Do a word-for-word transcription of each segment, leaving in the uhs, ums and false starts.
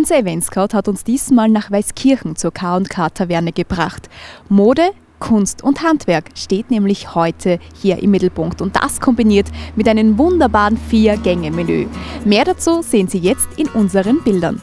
Unser Eventscout hat uns diesmal nach Weißkirchen zur K und K Taverne gebracht. Mode, Kunst und Handwerk steht nämlich heute hier im Mittelpunkt und das kombiniert mit einem wunderbaren Vier-Gänge-Menü. Mehr dazu sehen Sie jetzt in unseren Bildern.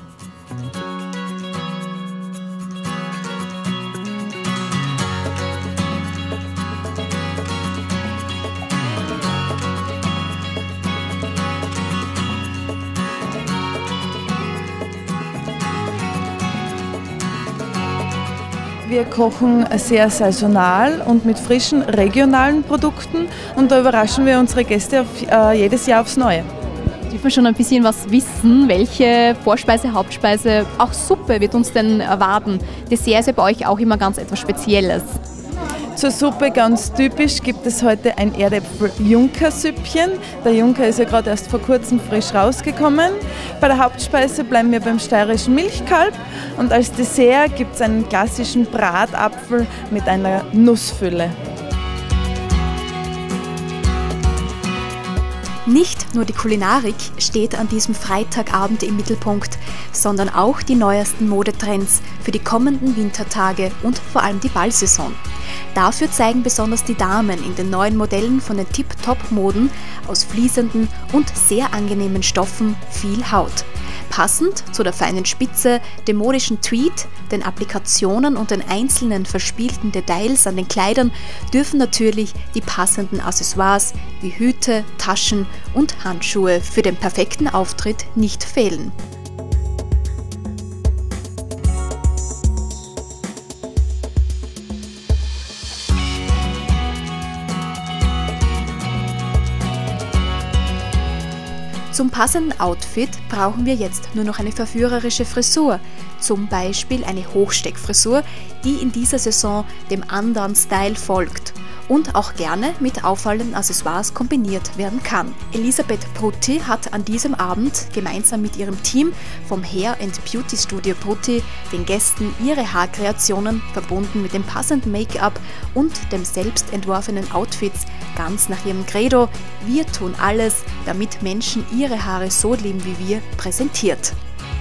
Wir kochen sehr saisonal und mit frischen regionalen Produkten und da überraschen wir unsere Gäste auf, äh, jedes Jahr aufs Neue. Dürfen wir schon ein bisschen was wissen? Welche Vorspeise, Hauptspeise, auch Suppe wird uns denn erwarten? Dessert ist ja bei euch auch immer ganz etwas Spezielles. Zur Suppe ganz typisch gibt es heute ein Erdäpfel-Junker-Süppchen. Der Junker ist ja gerade erst vor kurzem frisch rausgekommen. Bei der Hauptspeise bleiben wir beim steirischen Milchkalb und als Dessert gibt es einen klassischen Bratapfel mit einer Nussfülle. Nicht nur die Kulinarik steht an diesem Freitagabend im Mittelpunkt, sondern auch die neuesten Modetrends für die kommenden Wintertage und vor allem die Ballsaison. Dafür zeigen besonders die Damen in den neuen Modellen von den Tip-Top-Moden aus fließenden und sehr angenehmen Stoffen viel Haut. Passend zu der feinen Spitze, dem modischen Tweed, den Applikationen und den einzelnen verspielten Details an den Kleidern dürfen natürlich die passenden Accessoires wie Hüte, Taschen und Handschuhe für den perfekten Auftritt nicht fehlen. Zum passenden Outfit brauchen wir jetzt nur noch eine verführerische Frisur, zum Beispiel eine Hochsteckfrisur, die in dieser Saison dem anderen Style folgt und auch gerne mit auffallenden Accessoires kombiniert werden kann. Elisabeth Prutti hat an diesem Abend gemeinsam mit ihrem Team vom Hair and Beauty Studio Prutti den Gästen ihre Haarkreationen verbunden mit dem passenden Make-up und dem selbst entworfenen Outfits ganz nach ihrem Credo „Wir tun alles, damit Menschen ihre Haare so lieben wie wir“ präsentiert.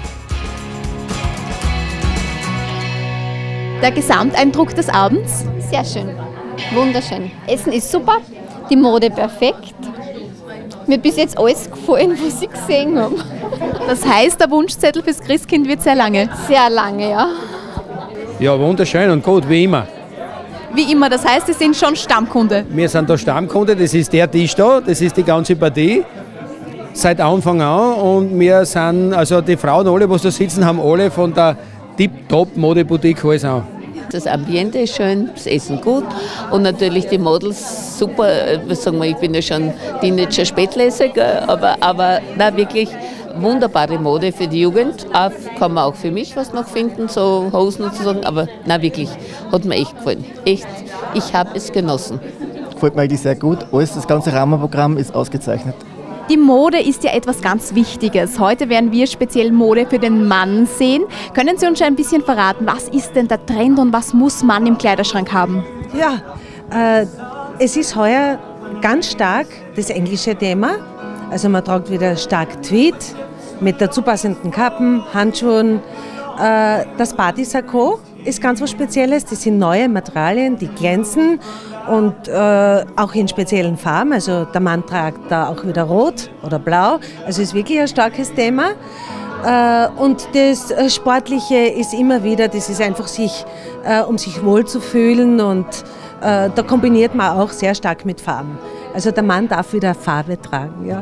Der Gesamteindruck des Abends? Sehr schön, wunderschön. Essen ist super, die Mode perfekt. Mir hat bis jetzt alles gefallen, was ich gesehen habe. Das heißt, der Wunschzettel fürs Christkind wird sehr lange? Sehr lange, ja. Ja, wunderschön und gut, wie immer. Wie immer, das heißt, Sie sind schon Stammkunde? Wir sind der Stammkunde, das ist der Tisch da, das ist die ganze Partie. Seit Anfang an und wir sind, also die Frauen alle, die da sitzen, haben alle von der Tip-Top-Modeboutique alles an. Das Ambiente ist schön, das Essen gut und natürlich die Models super. Sagen wir, ich bin ja schon Teenager-Spätleser, aber, aber na, wirklich wunderbare Mode für die Jugend. Auch, kann man auch für mich was noch finden, so Hosen sozusagen, aber na wirklich, hat mir echt gefallen. Echt, ich habe es genossen. Gefällt mir eigentlich sehr gut. Alles, das ganze Rahmenprogramm ist ausgezeichnet. Die Mode ist ja etwas ganz Wichtiges. Heute werden wir speziell Mode für den Mann sehen. Können Sie uns schon ein bisschen verraten, was ist denn der Trend und was muss man im Kleiderschrank haben? Ja, äh, es ist heuer ganz stark das englische Thema. Also man tragt wieder stark Tweed mit dazu passenden Kappen, Handschuhen. Äh, das Partysakko ist ganz was Spezielles. Das sind neue Materialien, die glänzen und äh, auch in speziellen Farben. Also der Mann tragt da auch wieder rot oder blau. Also ist wirklich ein starkes Thema. Äh, und das Sportliche ist immer wieder, das ist einfach sich, äh, um sich wohl zu fühlen und äh, da kombiniert man auch sehr stark mit Farben. Also der Mann darf wieder Farbe tragen. Ja.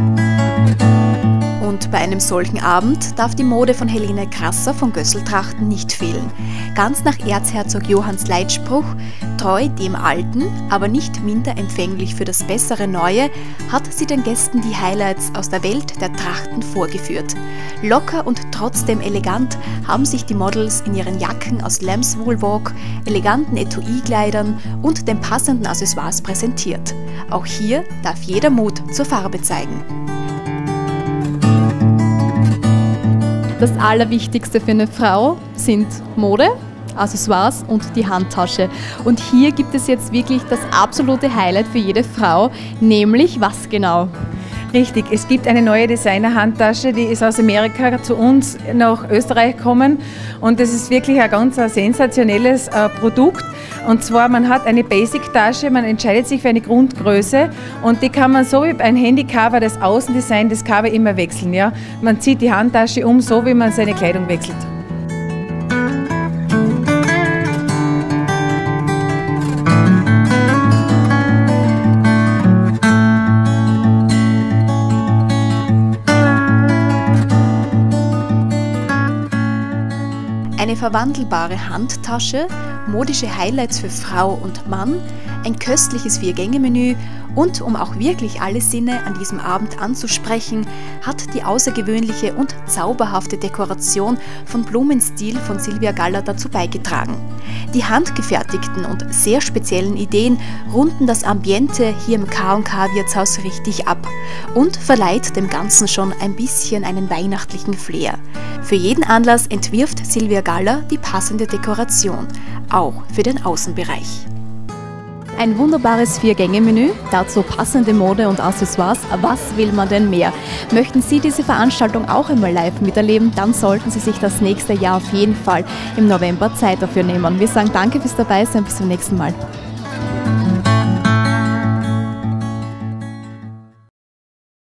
Und bei einem solchen Abend darf die Mode von Helene Krasser von Gösseltrachten nicht fehlen. Ganz nach Erzherzog Johanns Leitspruch, treu dem Alten, aber nicht minder empfänglich für das bessere Neue, hat sie den Gästen die Highlights aus der Welt der Trachten vorgeführt. Locker und trotzdem elegant haben sich die Models in ihren Jacken aus Lambswool-Walk, eleganten Etui-Kleidern und den passenden Accessoires präsentiert. Auch hier darf jeder Mut zur Farbe zeigen. Das Allerwichtigste für eine Frau sind Mode, Accessoires und die Handtasche. Und hier gibt es jetzt wirklich das absolute Highlight für jede Frau, nämlich was genau? Richtig, es gibt eine neue Designer-Handtasche, die ist aus Amerika zu uns nach Österreich gekommen und das ist wirklich ein ganz ein sensationelles äh, Produkt. Und zwar, man hat eine Basic-Tasche, man entscheidet sich für eine Grundgröße und die kann man so wie ein Handycover, das Außendesign des Cover immer wechseln. Ja? Man zieht die Handtasche um, so wie man seine Kleidung wechselt. Eine verwandelbare Handtasche, modische Highlights für Frau und Mann, ein köstliches Vier-Gänge-Menü und um auch wirklich alle Sinne an diesem Abend anzusprechen, hat die außergewöhnliche und zauberhafte Dekoration von Blumenstil von Silvia Galler dazu beigetragen. Die handgefertigten und sehr speziellen Ideen runden das Ambiente hier im K und K Wirtshaus richtig ab und verleiht dem Ganzen schon ein bisschen einen weihnachtlichen Flair. Für jeden Anlass entwirft Silvia Galler die passende Dekoration, auch für den Außenbereich. Ein wunderbares Vier-Gänge-Menü, dazu passende Mode und Accessoires. Was will man denn mehr? Möchten Sie diese Veranstaltung auch einmal live miterleben, dann sollten Sie sich das nächste Jahr auf jeden Fall im November Zeit dafür nehmen. Wir sagen danke fürs Dabeisein, bis zum nächsten Mal.